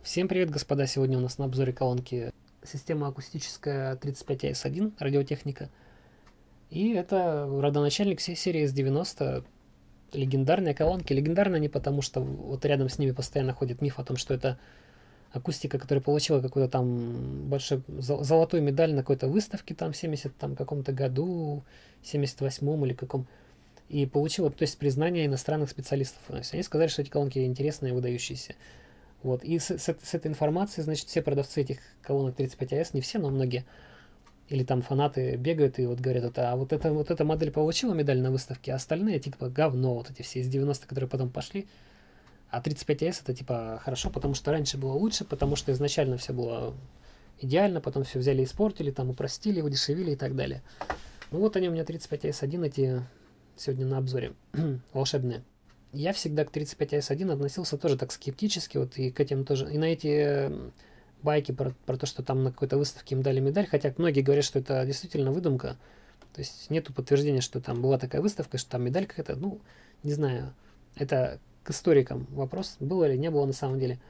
Всем привет, господа! Сегодня у нас на обзоре колонки система акустическая 35AS1 радиотехника. И это родоначальник всей серии S90, легендарные колонки. Легендарные не потому, что вот рядом с ними постоянно ходит миф о том, что это акустика, которая получила какую-то там большую золотую медаль на какой-то выставке там в 70 там каком-то году, 78-м или каком. И получила, то есть, признание иностранных специалистов. То есть они сказали, что эти колонки интересные, выдающиеся. Вот. И с этой информацией, значит, все продавцы этих колонок 35AS, не все, но многие, или там фанаты бегают и вот говорят, вот эта модель получила медаль на выставке, а остальные типа говно, вот эти все из 90-х, которые потом пошли. А 35AS это типа хорошо, потому что раньше было лучше, потому что изначально все было идеально, потом все взяли и испортили, там упростили, удешевили и так далее. Ну вот они у меня 35AS1 эти сегодня на обзоре, волшебные. Я всегда к 35AS1 относился тоже так скептически, вот и к этим тоже, и на эти байки про то, что там на какой-то выставке им дали медаль, хотя многие говорят, что это действительно выдумка, то есть нету подтверждения, что там была такая выставка, что там медаль какая-то, ну, не знаю, это к историкам вопрос, было или не было на самом деле.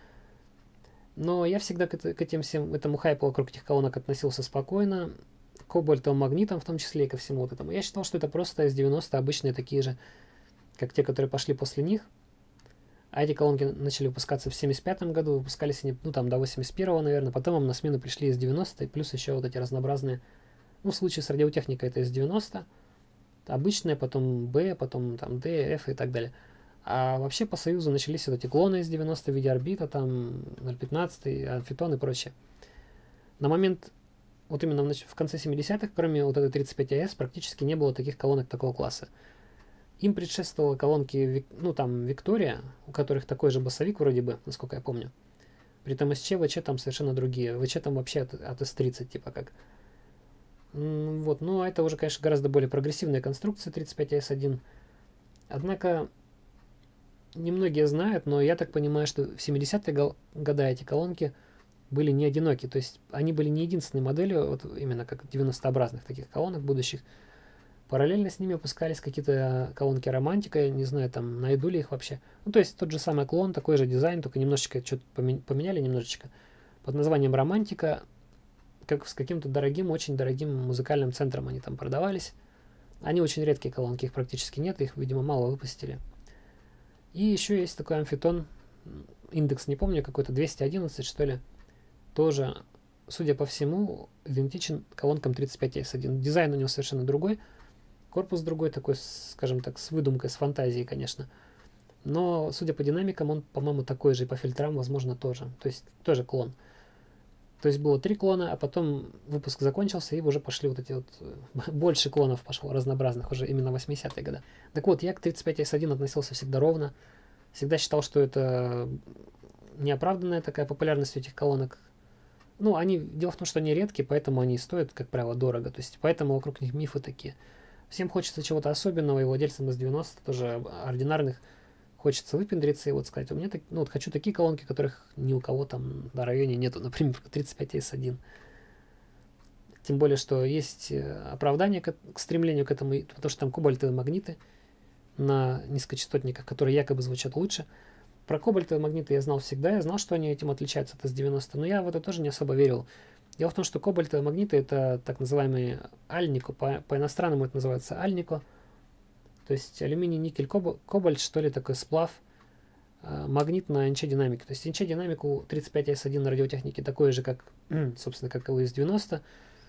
Но я всегда к этим всем, этому хайпу вокруг этих колонок относился спокойно, к кобальтовым магнитам в том числе и ко всему вот этому. Я считал, что это просто S90 обычные такие же, как те, которые пошли после них. А эти колонки начали выпускаться в 75-м году, выпускались они, ну, там, до 81-го, наверное, потом им на смену пришли из 90 плюс еще вот эти разнообразные, ну, в случае с радиотехникой это из 90 обычные, потом B, потом там D, F и так далее. А вообще по Союзу начались вот эти клоны из 90 в виде орбита, там, 015, амфитон и прочее. На момент, вот именно в конце 70-х, кроме вот этой 35AS, практически не было таких колонок такого класса. Им предшествовала колонки, ну там, Виктория, у которых такой же басовик вроде бы, насколько я помню. При том СЧ, ВЧ там совершенно другие. ВЧ там вообще от S30, типа как. Вот, ну а это уже, конечно, гораздо более прогрессивная конструкция 35AS1. Однако, немногие знают, но я так понимаю, что в 70-е годы эти колонки были не одиноки. То есть они были не единственной моделью, вот именно как 90-образных таких колонок будущих. Параллельно с ними выпускались какие-то колонки романтика, я не знаю, там, найду ли их вообще. Ну, то есть тот же самый клон, такой же дизайн, только немножечко что-то поменяли немножечко. Под названием романтика, как с каким-то дорогим, очень дорогим музыкальным центром они там продавались. Они очень редкие колонки, их практически нет, их, видимо, мало выпустили. И еще есть такой амфитон, индекс не помню, какой-то 211, что ли. Тоже, судя по всему, идентичен колонкам 35AS1. Дизайн у него совершенно другой. Корпус другой такой, скажем так, с выдумкой, с фантазией, конечно. Но, судя по динамикам, он, по-моему, такой же, и по фильтрам, возможно, тоже. То есть, тоже клон. То есть, было 3 клона, а потом выпуск закончился, и уже пошли вот эти вот... Больше клонов пошло, разнообразных, уже именно 80-е годы. Так вот, я к 35AS1 относился всегда ровно. Всегда считал, что это неоправданная такая популярность этих колонок. Ну, дело в том, что они редкие, поэтому они стоят, как правило, дорого. То есть, поэтому вокруг них мифы такие. Всем хочется чего-то особенного, и владельцам из 90 тоже ординарных хочется выпендриться и вот сказать, у меня ну, вот хочу такие колонки, которых ни у кого там на районе нету, например, 35AS1. Тем более, что есть оправдание к стремлению к этому, потому что там кобальтовые магниты на низкочастотниках, которые якобы звучат лучше. Про кобальтовые магниты я знал всегда, я знал, что они этим отличаются от S90, но я в это тоже не особо верил. Дело в том, что кобальтовые магниты это так называемые альнико, по-иностранному это называется альнико, то есть алюминий, никель, кобальт, что ли, такой сплав, магнит на НЧ-динамике. То есть НЧ-динамик у 35AS1 на радиотехнике такой же, как, собственно, как и у S90,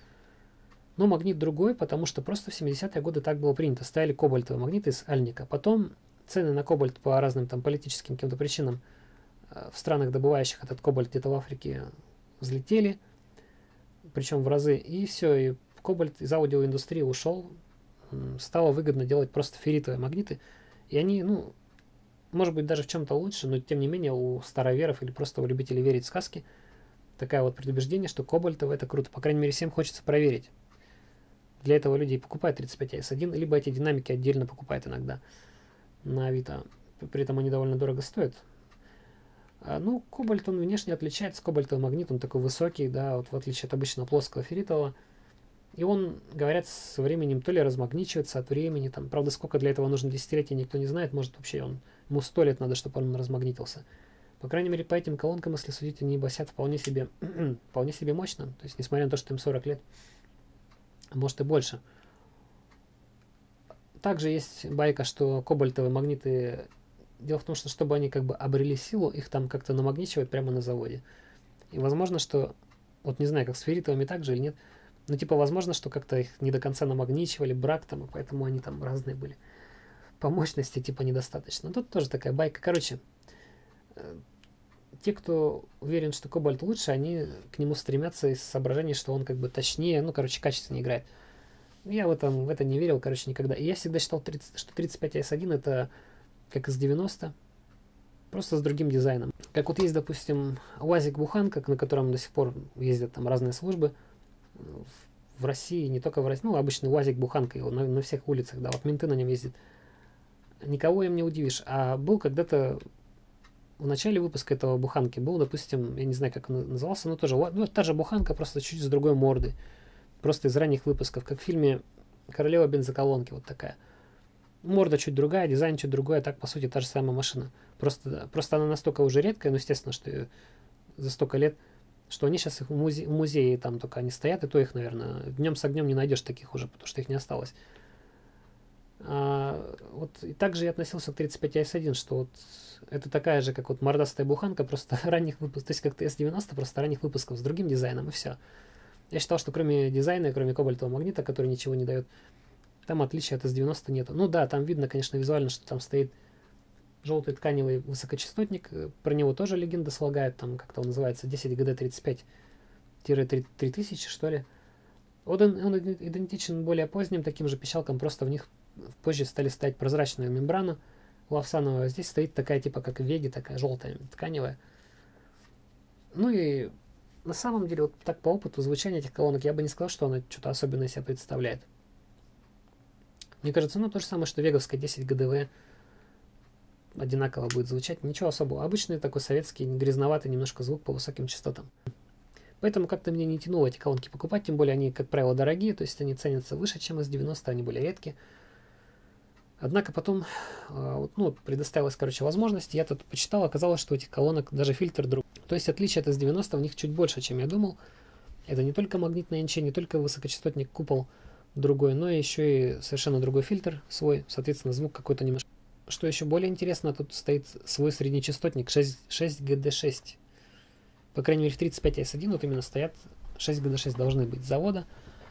но магнит другой, потому что просто в 70-е годы так было принято. Ставили кобальтовые магниты из альника. Потом цены на кобальт по разным там политическим каким-то причинам в странах, добывающих этот кобальт где-то в Африке, взлетели, причем в разы, и все, и кобальт из аудиоиндустрии ушел, стало выгодно делать просто ферритовые магниты, и они, ну, может быть, даже в чем-то лучше, но тем не менее у староверов или просто у любителей верить в сказки такое вот предубеждение, что кобальтовое это круто, по крайней мере, всем хочется проверить. Для этого люди покупают 35AS1, либо эти динамики отдельно покупают иногда на Авито, при этом они довольно дорого стоят. Ну, кобальт, он внешне отличается, кобальтовый магнит, он такой высокий, да, вот в отличие от обычного плоского ферритового. И он, говорят, со временем то ли размагничивается от времени, там, правда, сколько для этого нужно десятилетий, никто не знает, может вообще ему 100 лет надо, чтобы он размагнитился. По крайней мере, по этим колонкам, если судить, они басят вполне себе, вполне себе мощно. То есть, несмотря на то, что им 40 лет, а может и больше. Также есть байка, что кобальтовые магниты... Дело в том, что чтобы они как бы обрели силу, их там как-то намагничивают прямо на заводе. И возможно, что... Вот не знаю, как с ферритовыми так же или нет. Но типа возможно, что как-то их не до конца намагничивали, брак там, и поэтому они там разные были. По мощности типа недостаточно. Тут тоже такая байка. Короче, те, кто уверен, что кобальт лучше, они к нему стремятся из соображений, что он как бы точнее, ну, короче, качественнее играет. Я в это не верил, короче, никогда. И я всегда считал, что 35S1 это как из 90, просто с другим дизайном. Как вот есть, допустим, УАЗик-буханка, на котором до сих пор ездят там разные службы. В России, не только в России, ну, обычный УАЗик-буханка, его на всех улицах, да, вот менты на нем ездят. Никого им не удивишь. А был когда-то в начале выпуска этого буханки, был, допустим, я не знаю, как он назывался, но тоже, ну, та же буханка, просто чуть с другой мордой. Просто из ранних выпусков, как в фильме «Королева бензоколонки», вот такая. Морда чуть другая, дизайн чуть другой, а так, по сути, та же самая машина. Просто она настолько уже редкая, ну, естественно, что за столько лет, что они сейчас их в музее там только они стоят, и то их, наверное, днем с огнем не найдешь таких уже, потому что их не осталось. Вот и также я относился к 35S1, что вот это такая же, как вот мордастая буханка, просто ранних выпусков, то есть как S90, просто ранних выпусков с другим дизайном, и все. Я считал, что кроме дизайна, кроме кобальтового магнита, который ничего не дает, там отличия от S90 нету. Ну да, там видно, конечно, визуально, что там стоит желтый тканевый высокочастотник. Про него тоже легенда слагает, там как-то он называется 10GD35-3000, что ли. Вот он идентичен более поздним таким же пищалкам, просто в них позже стали ставить прозрачную мембрану лавсановую. Здесь стоит такая типа как Веги, такая желтая тканевая. Ну и на самом деле, вот так по опыту звучания этих колонок, я бы не сказал, что она что-то особенное себя представляет. Мне кажется, ну то же самое, что веговская 10 ГДВ одинаково будет звучать. Ничего особого. Обычный такой советский, грязноватый немножко звук по высоким частотам. Поэтому как-то мне не тянуло эти колонки покупать, тем более они, как правило, дорогие, то есть они ценятся выше, чем S90, они более редкие. Однако потом предоставилась, короче, возможность, я тут почитал, оказалось, что у этих колонок даже фильтр друг. То есть отличие от S90 в них чуть больше, чем я думал. Это не только магнитное НЧ, не только высокочастотник купол другой, но еще и совершенно другой фильтр свой, соответственно, звук какой-то немножко. Что еще более интересно, тут стоит свой среднечастотник 6GD6. По крайней мере, в 35S1 вот именно стоят 6GD6 должны быть с завода.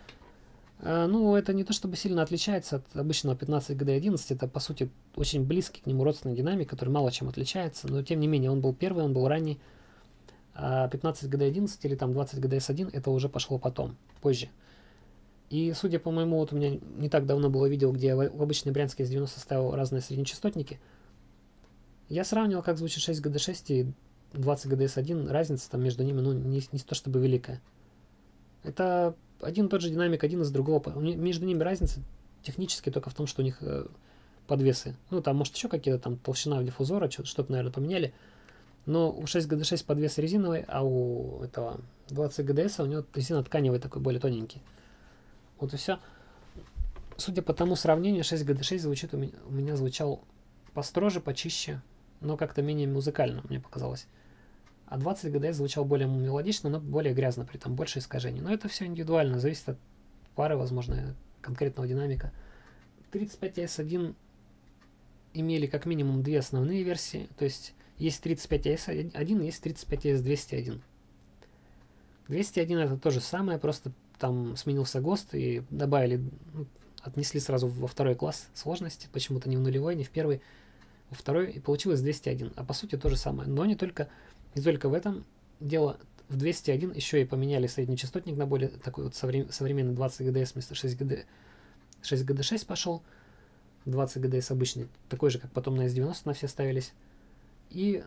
Ну, это не то чтобы сильно отличается от обычного 15GD11, это, по сути, очень близкий к нему родственный динамик, который мало чем отличается, но, тем не менее, он был первый, он был ранний, а 15GD11 или там 20GDS1 это уже пошло потом, позже. И, судя по моему, вот у меня не так давно было видео, где я в обычной брянской S90 ставил разные среднечастотники, я сравнивал, как звучит 6GD6 и 20GDS1, разница там между ними, ну, не то чтобы великая. Это один и тот же динамик, один из другого. Между ними разница технически только в том, что у них подвесы. Ну, там, может, еще какие-то там толщина диффузора, что-то, наверное, поменяли. Но у 6GD6 подвес резиновый, а у этого 20GDS у него резина тканевый такой, более тоненький. Вот и все. Судя по тому сравнению, 6GD6 звучит у меня звучал построже, почище, но как-то менее музыкально, мне показалось. А 20 GDS звучал более мелодично, но более грязно, при этом больше искажений. Но это все индивидуально, зависит от пары, возможно, конкретного динамика. 35S1 имели как минимум две основные версии, то есть 35S1, есть 35S201. 201 это то же самое, просто там сменился ГОСТ и добавили, отнесли сразу во второй класс сложности, почему-то не в нулевой, не в первый, во второй, и получилось 201. А по сути то же самое, но не только в этом дело. В 201 еще и поменяли среднечастотник на более такой вот современный 20 GDS вместо 6GD6 пошел. 20 GDS обычный, такой же, как потом на S90 на все ставились. И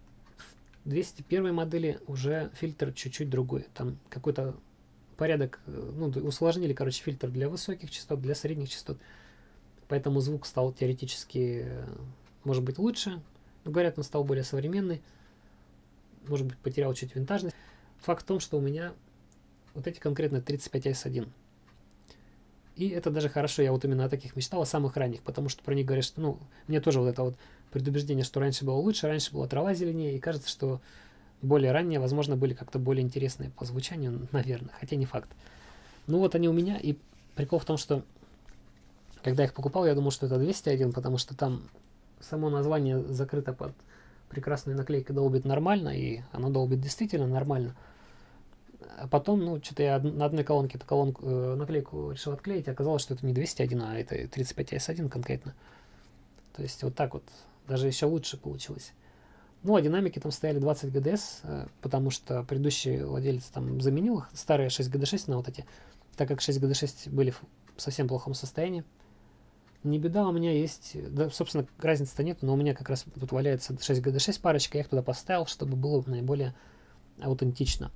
в 201 модели уже фильтр чуть-чуть другой. Там какой-то порядок, усложнили, короче, фильтр для высоких частот, для средних частот. Поэтому звук стал теоретически, может быть, лучше. Но, говорят, он стал более современный. Может быть, потерял чуть винтажность. Факт в том, что у меня вот эти конкретно 35S1. И это даже хорошо, я вот именно о таких мечтал, о самых ранних, потому что про них говорят, что, ну, мне тоже вот это вот предубеждение, что раньше было лучше, раньше была трава зеленее, и кажется, что более ранние, возможно, были как-то более интересные по звучанию, наверное, хотя не факт. Ну вот они у меня, и прикол в том, что когда я их покупал, я думал, что это 201, потому что там само название закрыто под прекрасной наклейкой «Долбит нормально», и оно долбит действительно нормально. А потом, ну, что-то я на одной колонке эту наклейку решил отклеить, и оказалось, что это не 201, а это 35S1 конкретно. То есть вот так вот, даже еще лучше получилось. Ну, а динамики там стояли 20 ГДС, потому что предыдущий владелец там заменил их, старые 6 ГД6 на вот эти, так как 6 ГД6 были в совсем плохом состоянии. Не беда, у меня есть, да, собственно, разницы-то нет, но у меня как раз тут валяется 6 ГД6 парочка, я их туда поставил, чтобы было наиболее аутентично.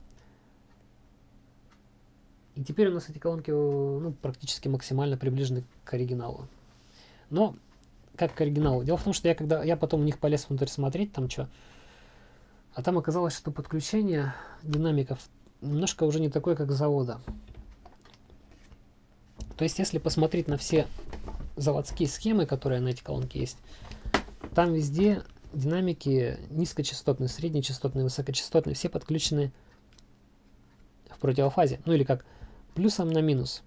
И теперь у нас эти колонки, ну, практически максимально приближены к оригиналу. Но как к оригиналу? Дело в том, что я потом у них полез внутрь смотреть, там что, а там оказалось, что подключение динамиков немножко уже не такое, как с завода. То есть, если посмотреть на все заводские схемы, которые на эти колонки есть, там везде динамики низкочастотные, среднечастотные, высокочастотные, все подключены в противофазе, ну или как плюсом на минус.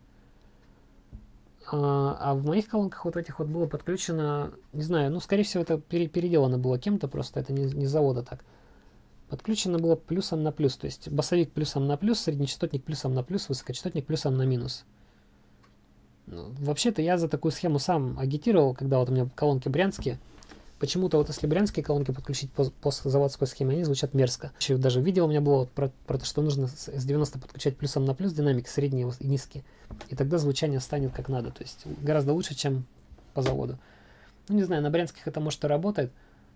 А в моих колонках вот этих вот было подключено, не знаю, ну скорее всего это переделано было кем-то, просто это не с завода так. Подключено было плюсом на плюс, то есть басовик плюсом на плюс, среднечастотник плюсом на плюс, высокочастотник плюсом на минус. Ну, вообще-то я за такую схему сам агитировал, когда вот у меня колонки брянские. Почему-то вот если брянские колонки подключить по заводской схеме, они звучат мерзко. Еще даже видео у меня было про то, что нужно с 90 подключать плюсом на плюс динамик, средний и низкий. И тогда звучание станет как надо. То есть гораздо лучше, чем по заводу. Ну не знаю, на брянских это может и работает.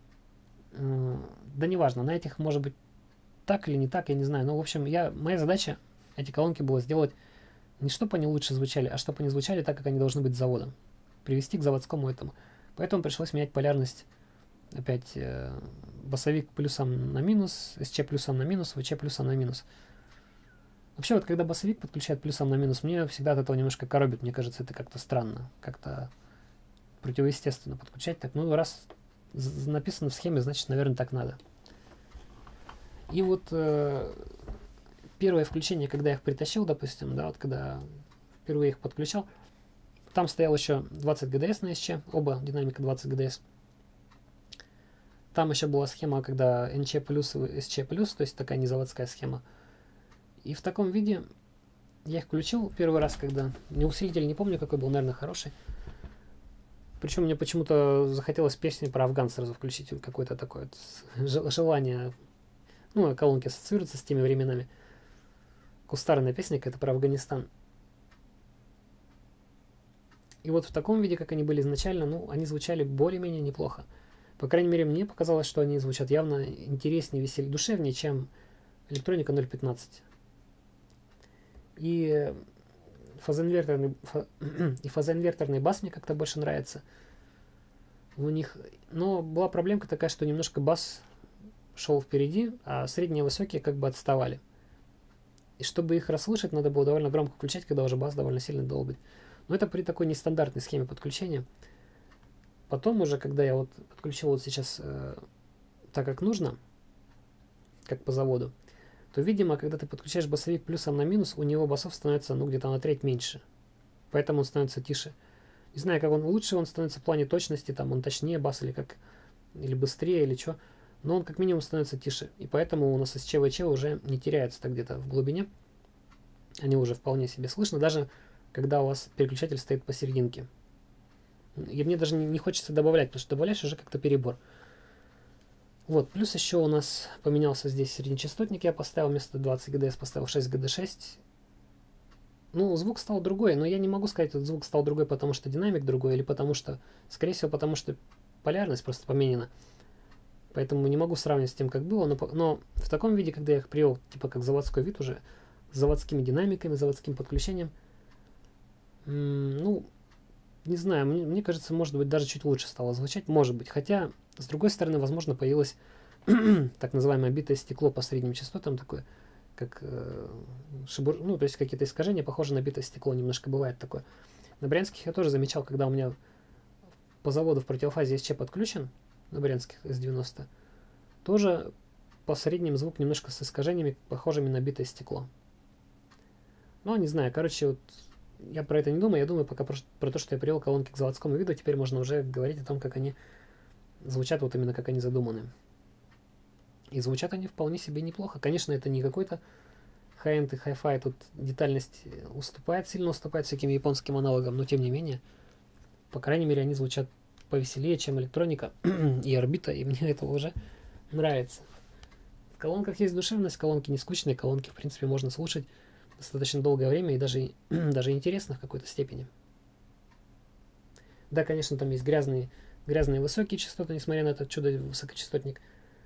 Да неважно, на этих может быть так или не так, я не знаю. Но в общем, моя задача эти колонки была сделать не чтобы они лучше звучали, а чтобы они звучали так, как они должны быть с заводом. Привести к заводскому этому. Поэтому пришлось менять полярность. Опять басовик плюсом на минус, СЧ плюсом на минус, ВЧ плюсом на минус. Вообще вот когда басовик подключает плюсом на минус, мне всегда от этого немножко коробит. Мне кажется, это как-то странно, как-то противоестественно подключать так. Ну, раз написано в схеме, значит, наверное, так надо. И вот первое включение, когда я их притащил, допустим, да, вот когда впервые их подключал, там стоял еще 20 ГДС на СЧ, оба динамика 20 ГДС. Там еще была схема, когда НЧ плюс и СЧ плюс, то есть такая незаводская схема. И в таком виде я их включил первый раз, когда... Усилитель не помню, какой был, наверное, хороший. Причем мне почему-то захотелось песню про Афган сразу включить, какое-то такое вот желание. Ну, колонки ассоциируются с теми временами. Кустарная песня какая-то про Афганистан. И вот в таком виде, как они были изначально, ну, они звучали более-менее неплохо. По крайней мере, мне показалось, что они звучат явно интереснее, веселее, душевнее, чем электроника 0.15. И фазоинверторный бас мне как-то больше нравится у них. Но была проблемка такая, что немножко бас шел впереди, а средние и высокие как бы отставали. И чтобы их расслышать, надо было довольно громко включать, когда уже бас довольно сильно долбит. Но это при такой нестандартной схеме подключения. Потом уже, когда я вот подключил вот сейчас так, как нужно, как по заводу, то, видимо, когда ты подключаешь басовик плюсом на минус, у него басов становится, ну, где-то на треть меньше. Поэтому он становится тише. Не знаю, как он лучше он становится в плане точности, там он точнее бас или быстрее, или что. Но он как минимум становится тише. И поэтому у нас СЧ-ВЧ уже не теряются так где-то в глубине. Они уже вполне себе слышно, даже когда у вас переключатель стоит посерединке. И мне даже не хочется добавлять, потому что добавляешь уже как-то перебор. Вот, плюс еще у нас поменялся здесь среднечастотник. Я поставил вместо 20 ГДС, поставил 6 ГД6. Ну, звук стал другой, но я не могу сказать, что звук стал другой, потому что динамик другой, или потому что, скорее всего, потому что полярность просто поменена. Поэтому не могу сравнивать с тем, как было, но в таком виде, когда я их привел, типа как заводской вид уже, с заводскими динамиками, заводским подключением, ну, не знаю, мне кажется, может быть, даже чуть лучше стало звучать, может быть. Хотя, с другой стороны, возможно, появилось так называемое битое стекло по средним частотам, такое как ну, то есть какие-то искажения, похожие на битое стекло, немножко бывает такое. На брянских я тоже замечал, когда у меня по заводу в противофазе СЧ подключен, на брянских S90, тоже по средним звук немножко с искажениями, похожими на битое стекло. Ну, не знаю, короче, вот я про это не думаю, я думаю пока про то, что я привел колонки к заводскому виду, теперь можно уже говорить о том, как они звучат, вот именно как они задуманы. И звучат они вполне себе неплохо. Конечно, это не какой-то high-end и hi-fi, тут детальность сильно уступает всяким японским аналогам, но тем не менее, по крайней мере, они звучат повеселее, чем электроника и орбита, и мне это уже нравится. В колонках есть душевность, колонки не скучные, колонки, в принципе, можно слушать достаточно долгое время и даже интересно в какой-то степени. Да, конечно, там есть грязные высокие частоты, несмотря на этот чудо-высокочастотник.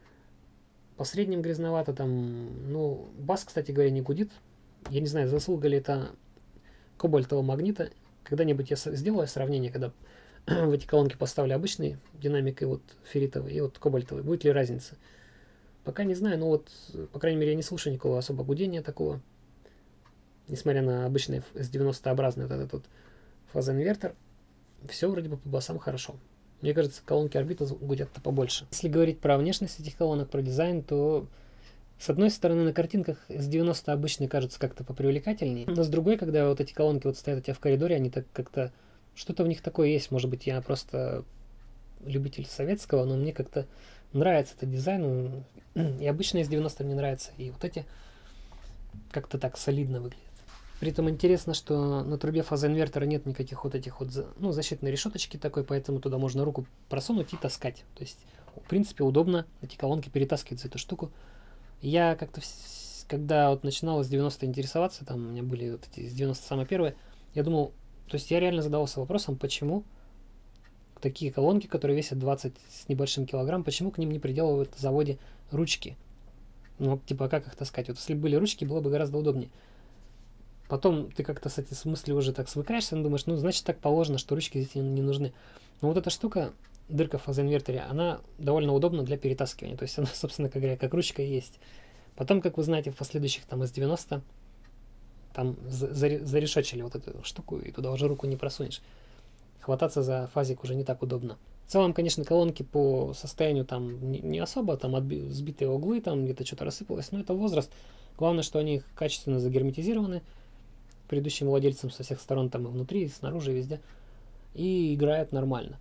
По средним грязновато там, ну, бас, кстати говоря, не гудит. Я не знаю, заслуга ли это кобальтового магнита. Когда-нибудь я сделаю сравнение, когда в эти колонки поставлю обычный динамик и вот ферритовый, и вот кобальтовый. Будет ли разница? Пока не знаю, но вот, по крайней мере, я не слышу никакого особо гудения такого. Несмотря на обычный S90-образный вот этот вот фазоинвертор, все вроде бы по басам хорошо. Мне кажется, колонки орбита гудят-то побольше. Если говорить про внешность этих колонок, про дизайн, то с одной стороны на картинках S90 обычно кажутся как-то попривлекательнее, но с другой, когда вот эти колонки вот стоят у тебя в коридоре, они так как-то... Что-то в них такое есть, может быть, я просто любитель советского, но мне как-то нравится этот дизайн, и обычно S90 мне нравится, и вот эти как-то так солидно выглядят. При этом интересно, что на трубе фазоинвертора нет никаких вот этих вот, ну, защитной решеточки такой, поэтому туда можно руку просунуть и таскать. То есть, в принципе, удобно эти колонки перетаскивать за эту штуку. Я как-то, когда вот начинал с 90 интересоваться, там у меня были вот эти с 90 самые первые, я думал, то есть я реально задавался вопросом, почему такие колонки, которые весят 20 с небольшим килограмм, почему к ним не приделывают на заводе ручки? Ну, типа, как их таскать? Вот если бы были ручки, было бы гораздо удобнее. Потом ты как-то с этой мыслью уже так свыкаешься, и думаешь, ну, значит, так положено, что ручки здесь не нужны. Но вот эта штука, дырка в фазоинверторе, она довольно удобна для перетаскивания. То есть она, собственно говоря, как ручка и есть. Потом, как вы знаете, в последующих там из 90 там зарешечили вот эту штуку, и туда уже руку не просунешь. Хвататься за фазик уже не так удобно. В целом, конечно, колонки по состоянию там не особо, там сбитые углы, там где-то что-то рассыпалось, но это возраст. Главное, что они качественно загерметизированы предыдущим владельцем со всех сторон, там и внутри, и снаружи, и везде, и играет нормально.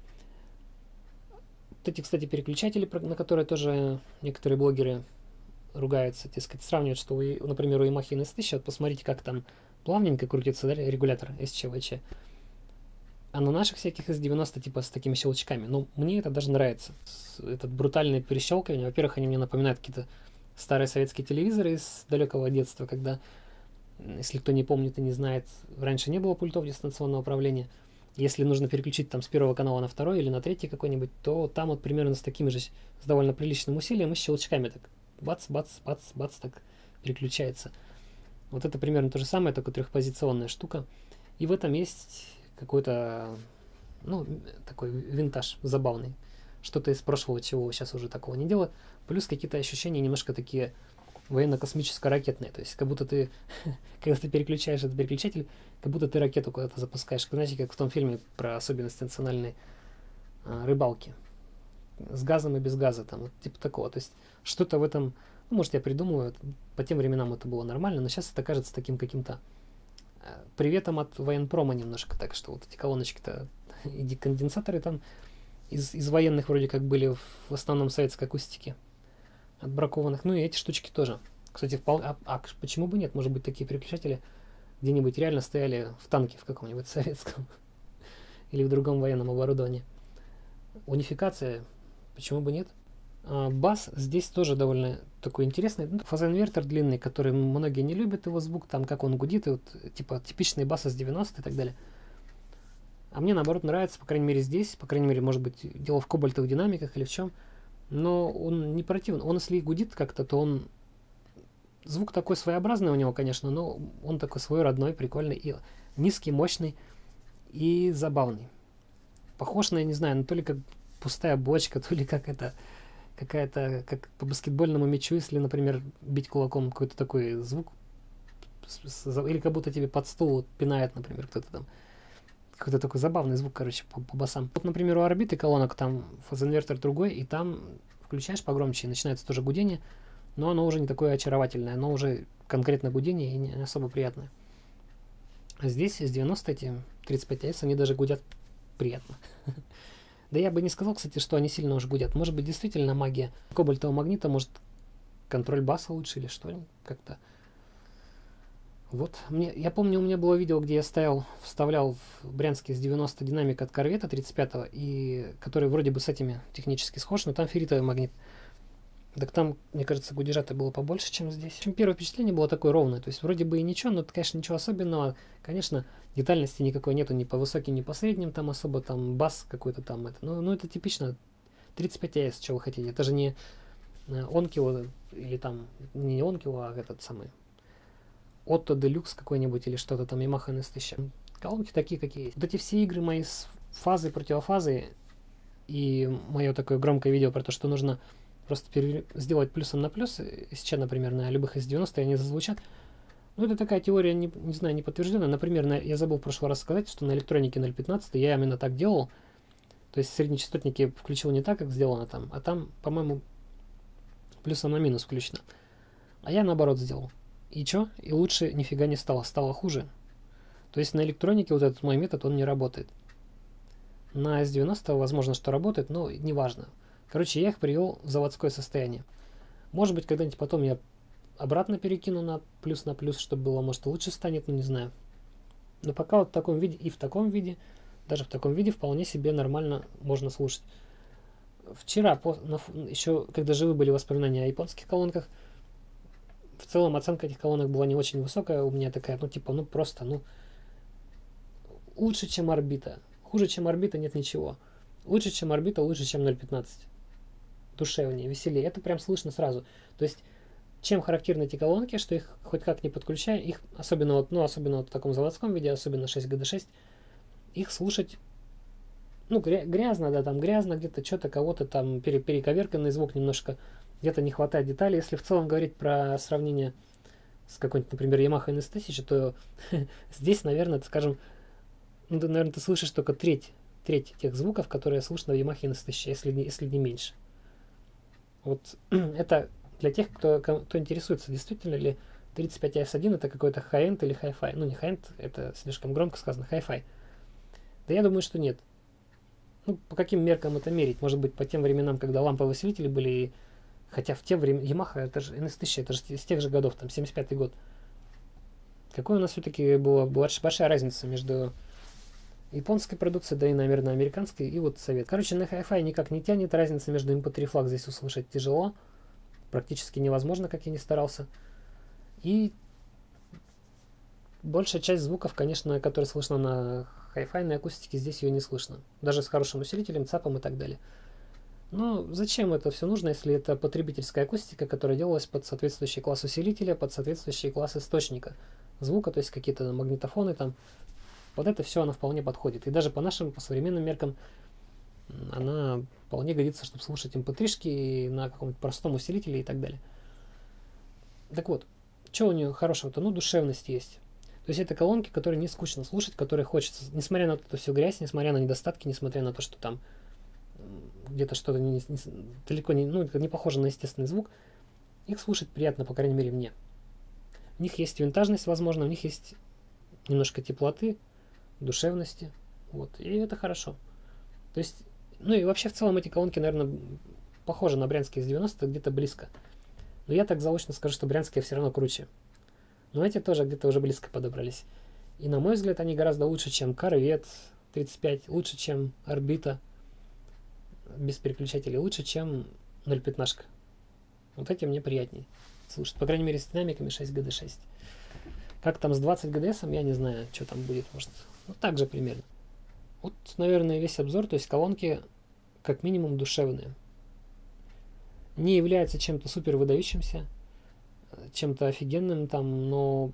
Вот эти, кстати, переключатели, на которые тоже некоторые блогеры ругаются, дескать, сравнивают, что, например, у Yamaha NS1000, вот посмотрите, как там плавненько крутится, да, регулятор СЧ-ВЧ, а на наших всяких S90 типа с такими щелчками, ну, мне это даже нравится. Этот брутальное перещелкивание, во-первых, они мне напоминают какие-то старые советские телевизоры из далекого детства, когда, если кто не помнит и не знает, раньше не было пультов дистанционного управления. Если нужно переключить там с первого канала на второй или на третий какой-нибудь, то там вот примерно с таким же, с довольно приличным усилием и щелчками так бац, бац, бац, бац, так переключается. Вот это примерно то же самое, только трехпозиционная штука. И в этом есть какой-то, ну, такой винтаж забавный. Что-то из прошлого, чего сейчас уже такого не делаю. Плюс какие-то ощущения немножко такие военно-космическо-ракетные. То есть, как будто ты, когда ты переключаешь этот переключатель, как будто ты ракету куда-то запускаешь. Знаете, как в том фильме про особенности национальной рыбалки. С газом и без газа, там, вот, типа такого. То есть, что-то в этом, ну, может, я придумываю, по тем временам это было нормально, но сейчас это кажется таким каким-то приветом от военпрома немножко. Так что вот эти колоночки-то и конденсаторы там из военных вроде как были в основном советской акустике отбракованных. Ну и эти штучки тоже. Кстати, почему бы нет? Может быть, такие переключатели где-нибудь реально стояли в танке в каком-нибудь советском или в другом военном оборудовании. Унификация, почему бы нет? Бас здесь тоже довольно такой интересный. Фазоинвертор длинный, который многие не любят, его звук, там как он гудит, и вот, типа типичный бас из 90 и так далее. А мне наоборот нравится, по крайней мере здесь, по крайней мере, может быть, дело в кобальтовых динамиках или в чем. Но он не противен. Он, если гудит как-то, то он... Звук такой своеобразный у него, конечно, но он такой свой родной, прикольный, и низкий, мощный и забавный. Похож на, я не знаю, ну то ли как пустая бочка, то ли как какая-то, как по баскетбольному мячу, если, например, бить кулаком, какой-то такой звук, или как будто тебе под стул пинает, например, кто-то там. Какой-то такой забавный звук, короче, по басам. Вот, например, у орбиты колонок там фазоинвертор другой, и там включаешь погромче, и начинается тоже гудение, но оно уже не такое очаровательное, оно уже конкретно гудение и не особо приятное. А здесь из 90 эти 35S, они даже гудят приятно. Да я бы не сказал, кстати, что они сильно уже гудят. Может быть, действительно магия кобальтового магнита, может, контроль баса лучше или что, как-то. Вот, я помню, у меня было видео, где я вставлял в Брянске с 90 динамик от Корвета 35-го, и который вроде бы с этими технически схож, но там ферритовый магнит. Так там, мне кажется, гудежа-то было побольше, чем здесь. Первое впечатление было такое ровное, то есть вроде бы и ничего, но, конечно, ничего особенного. Конечно, детальности никакой нету ни по высоким, ни по средним, там особо там бас какой-то там. Ну это типично 35AS, что вы хотите. Это же не Onkyo, или там, не Onkyo, а этот самый Otto Deluxe какой-нибудь, или что-то там, Yamaha NS1000. Колонки такие, какие есть. Вот эти все игры мои с фазой, противофазой, и мое такое громкое видео про то, что нужно просто сделать плюсом на плюс, сейчас, например, на любых из 90 они зазвучат. Ну, это такая теория, не знаю, не подтвержденная. Например, я забыл в прошлый раз сказать, что на электронике 0.15 я именно так делал. То есть среднечастотники включил не так, как сделано там, а там, по-моему, плюсом на минус включено. А я наоборот сделал. И чё? И лучше нифига не стало. Стало хуже. То есть на электронике вот этот мой метод, он не работает. На S90 возможно, что работает, но неважно. Короче, я их привел в заводское состояние. Может быть, когда-нибудь потом я обратно перекину на плюс, чтобы было, может, лучше станет, но не знаю. Но пока вот в таком виде и в таком виде, даже в таком виде вполне себе нормально можно слушать. Вчера, еще когда живы были воспоминания о японских колонках, в целом оценка этих колонок была не очень высокая. У меня такая, просто лучше, чем орбита. Хуже, чем орбита, нет ничего. Лучше, чем орбита, лучше, чем 0.15. Душевнее, веселее. Это прям слышно сразу. То есть, чем характерны эти колонки, что их хоть как не подключая, их особенно в таком заводском виде, особенно 6GD6, их слушать, грязно, да, там грязно, где-то что-то кого-то там перековерканный звук немножко, где-то не хватает деталей. Если в целом говорить про сравнение с какой-нибудь, например, Yamaha NS1000, то здесь, наверное, скажем, наверное, ты слышишь только треть тех звуков, которые слышно в Yamaha NS1000, если не меньше. Вот это для тех, кто интересуется, действительно ли 35AS1 это какой-то high-end или hi-fi. Ну, не high-end, это слишком громко сказано, hi-fi. Да я думаю, что нет. По каким меркам это мерить? Может быть, по тем временам, когда ламповые усилители были, хотя в те времена Yamaha, это же NS1000, это же из тех же годов, там, 75-й год. Какой у нас все-таки была большая разница между японской продукцией, да и, наверное, американской, и вот совет. Короче, на Hi-Fi никак не тянет, разница между MP3 флаг здесь услышать тяжело, практически невозможно, как я ни старался. И большая часть звуков, конечно, которые слышно на Hi-Fi, на акустике, здесь ее не слышно. Даже с хорошим усилителем, ЦАПом и так далее. Но зачем это все нужно, если это потребительская акустика, которая делалась под соответствующий класс усилителя, под соответствующий класс источника звука, то есть какие-то магнитофоны там. Вот это все она вполне подходит. И даже по современным меркам она вполне годится, чтобы слушать mp3-шки на каком-то простом усилителе и так далее. Так вот, что у нее хорошего-то? Душевность есть. То есть это колонки, которые не скучно слушать, которые хочется, несмотря на эту всю грязь, несмотря на недостатки, несмотря на то, что там где-то что-то далеко не похоже на естественный звук, их слушать приятно, по крайней мере, мне. В них есть винтажность, возможно, в них есть немножко теплоты, душевности, вот, и это хорошо. То есть, и вообще в целом эти колонки, наверное, похожи на брянские из 90-х, где-то близко. Но я так заочно скажу, что брянские все равно круче. Но эти тоже где-то уже близко подобрались. И на мой взгляд, они гораздо лучше, чем Корвет 35, лучше, чем Орбита без переключателей, лучше, чем 0.15. Вот эти мне приятнее слушать. По крайней мере, с динамиками 6GD6. Как там с 20 GDS, я не знаю, что там будет, может, так же примерно. Вот, наверное, весь обзор, то есть колонки как минимум душевные. Не является чем-то супер выдающимся, чем-то офигенным там, но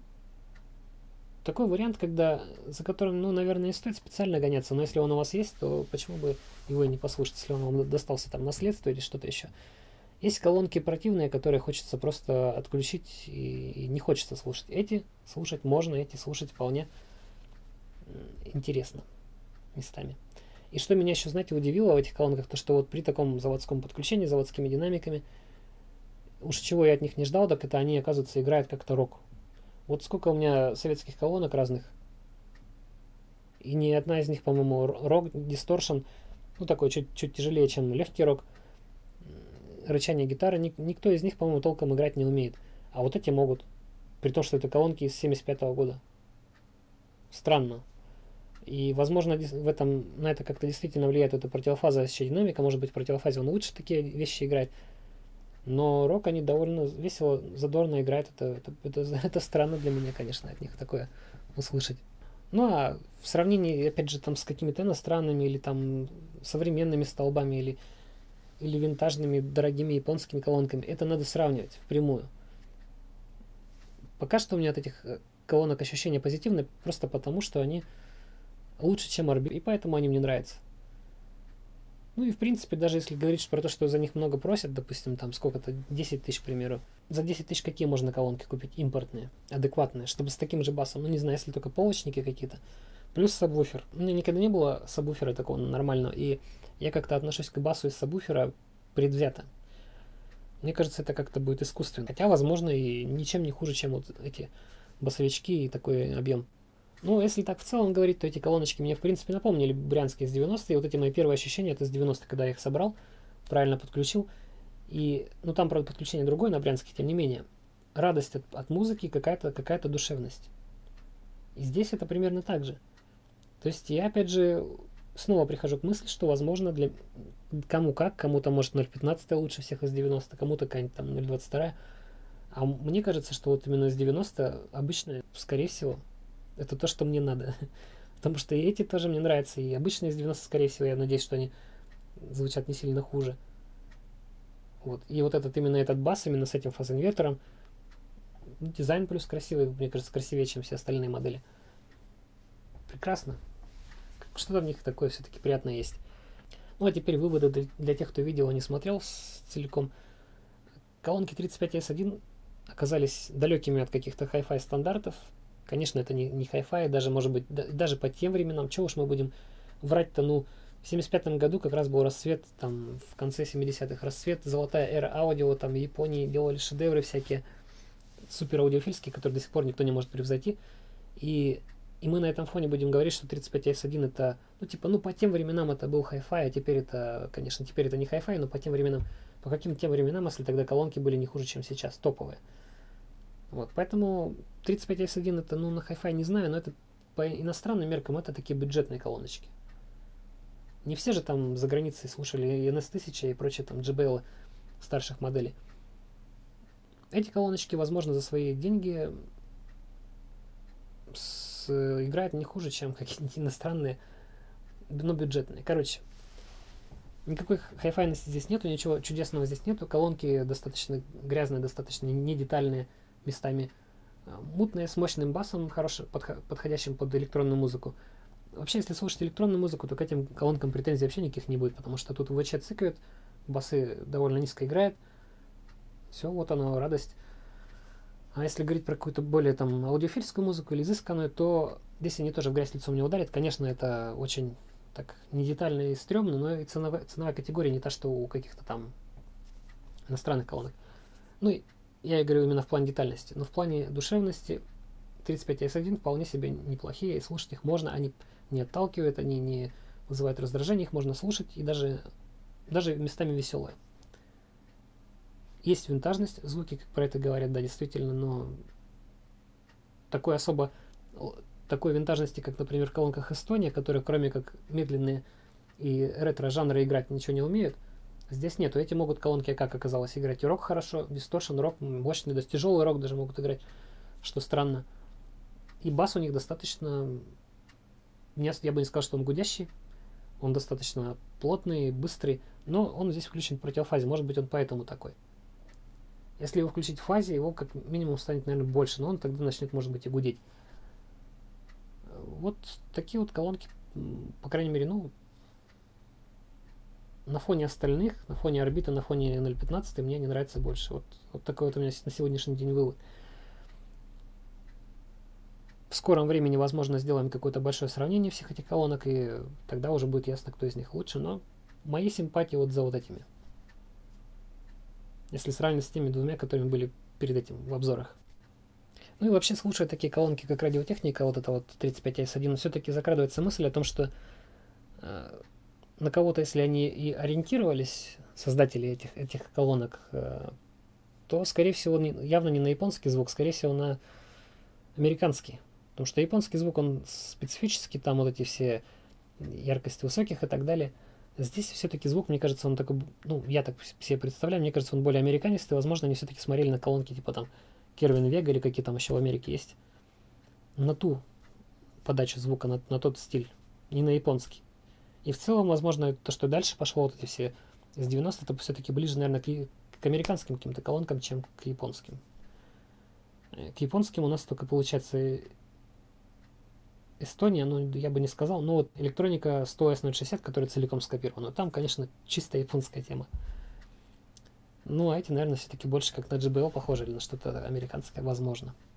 такой вариант, за которым, наверное, не стоит специально гоняться, но если он у вас есть, то почему бы его и не послушать, если он вам достался там наследство или что-то еще. Есть колонки противные, которые хочется просто отключить и не хочется слушать. Эти слушать можно, эти слушать вполне интересно местами. И что меня еще, знаете, удивило в этих колонках, то что вот при таком заводском подключении, заводскими динамиками, уж чего я от них не ждал, так это они, оказывается, играют как-то рок. Вот сколько у меня советских колонок разных, и ни одна из них, по-моему, рок, дисторшн, ну такой чуть тяжелее, чем легкий рок, рычание гитары, никто из них, по-моему, толком играть не умеет. А вот эти могут, при том, что это колонки из 75 года. Странно. И, возможно, на это как-то действительно влияет эта противофазовая динамика. Может быть, в противофазе он лучше такие вещи играет. Но рок они довольно весело, задорно играют. Это странно для меня, конечно, от них такое услышать. Ну, а в сравнении, опять же, там с какими-то иностранными или там современными столбами или винтажными дорогими японскими колонками, это надо сравнивать впрямую. Пока что у меня от этих колонок ощущение позитивное, просто потому, что они лучше, чем Orbi, и поэтому они мне нравятся. Ну и в принципе, даже если говорить про то, что за них много просят, допустим, там сколько-то, 10 тысяч, к примеру, за 10 тысяч какие можно колонки купить импортные, адекватные, чтобы с таким же басом, ну не знаю, если только полочники какие-то, плюс сабвуфер. У меня никогда не было сабвуфера такого нормального, и я как-то отношусь к басу из сабвуфера предвзято. Мне кажется, это как-то будет искусственно. Хотя, возможно, и ничем не хуже, чем вот эти басовички и такой объем. Ну, если так в целом говорить, то эти колоночки мне, в принципе, напомнили брянские из 90-е. Вот эти мои первые ощущения, это с 90-х, когда я их собрал, правильно подключил. И, ну, там, правда, подключение другое на брянских, тем не менее. Радость от музыки, какая-то душевность. И здесь это примерно так же. То есть я, опять же, снова прихожу к мысли, что, возможно, для кому как, кому-то, может, 0.15 лучше всех из 90, кому-то какая-нибудь там 0.22. А мне кажется, что вот именно из 90 обычно, скорее всего, это то, что мне надо. Потому что и эти тоже мне нравятся, и обычные из 90, скорее всего, я надеюсь, что они звучат не сильно хуже. Вот. И вот именно этот бас, именно с этим фазоинвертором, дизайн плюс красивый, мне кажется, красивее, чем все остальные модели. Прекрасно. Что-то в них такое все-таки приятное есть. Ну а теперь выводы для тех, кто видео не смотрел целиком. Колонки 35S1 оказались далекими от каких-то Hi-Fi стандартов. Конечно, это не Hi-Fi, даже, может быть, даже по тем временам. Чего уж мы будем врать-то, ну, в 75 году как раз был расцвет, там, в конце 70-х, расцвет, золотая эра аудио, там, в Японии делали шедевры всякие, супер аудиофильские, которые до сих пор никто не может превзойти. И мы на этом фоне будем говорить, что 35S1 это, ну, типа, ну, по тем временам это был Hi-Fi, а теперь это, конечно, теперь это не Hi-Fi, но по тем временам, по каким тем временам, если тогда колонки были не хуже, чем сейчас, топовые. Вот, поэтому 35S1 это, ну, на Hi-Fi не знаю, но это по иностранным меркам это такие бюджетные колоночки. Не все же там за границей слушали NS1000 и прочие там JBL старших моделей. Эти колоночки, возможно, за свои деньги играют не хуже, чем какие-нибудь иностранные, но бюджетные. Короче, никакой хайфайности здесь нету, ничего чудесного здесь нету. Колонки достаточно грязные, достаточно недетальные местами. Мутные, с мощным басом, подходящим под электронную музыку. Вообще, если слушать электронную музыку, то к этим колонкам претензий вообще никаких не будет, потому что тут ВЧ цикают, басы довольно низко играют. Все, вот оно, радость. А если говорить про какую-то более там аудиофильскую музыку или изысканную, то здесь они тоже в грязь лицом не ударят. Конечно, это очень так не детально и стрёмно, но и ценовая категория не та, что у каких-то там иностранных колонок. Ну, я и говорю именно в плане детальности. Но в плане душевности 35S1 вполне себе неплохие, и слушать их можно. Они не отталкивают, они не вызывают раздражение, их можно слушать, и даже местами веселые. Есть винтажность, звуки, как про это говорят, да, действительно, но такой винтажности, как, например, в колонках Estonia, которые кроме как медленные и ретро-жанры играть ничего не умеют, здесь нету. Эти могут колонки, как оказалось, играть и рок хорошо, дисторшн, рок, мощный, даже тяжелый рок даже могут играть, что странно. И бас у них достаточно, я бы не сказал, что он гудящий, он достаточно плотный, быстрый, но он здесь включен в противофазе, может быть, он поэтому такой. Если его включить в фазе, его как минимум станет, наверное, больше, но он тогда начнет, может быть, и гудеть. Вот такие вот колонки, по крайней мере, ну, на фоне остальных, на фоне орбиты, на фоне 0.15 мне не нравится больше. Вот такой вот у меня на сегодняшний день вывод. В скором времени, возможно, сделаем какое-то большое сравнение всех этих колонок, и тогда уже будет ясно, кто из них лучше, но мои симпатии вот за вот этими. Если сравнивать с теми двумя, которые были перед этим в обзорах. Ну и вообще, слушая такие колонки, как радиотехника, вот это вот 35AS1, все-таки закрадывается мысль о том, что на кого-то, если они и ориентировались, создатели этих колонок, то, скорее всего, явно не на японский звук, скорее всего, на американский. Потому что японский звук, он специфический, там вот эти все яркости высоких и так далее. Здесь все-таки звук, мне кажется, он такой, ну, я так себе представляю, мне кажется, он более американистый. Возможно, они все-таки смотрели на колонки типа там Кервин Вега или какие там еще в Америке есть. На ту подачу звука, на тот стиль, не на японский. И в целом, возможно, то, что дальше пошло, вот эти все с 90, это все-таки ближе, наверное, к американским каким-то колонкам, чем к японским. К японским у нас только получается Эстония, ну, я бы не сказал, но вот электроника 100S060, которая целиком скопирована, там, конечно, чисто японская тема. Ну, а эти, наверное, все-таки больше как на JBL похожи или на что-то американское, возможно.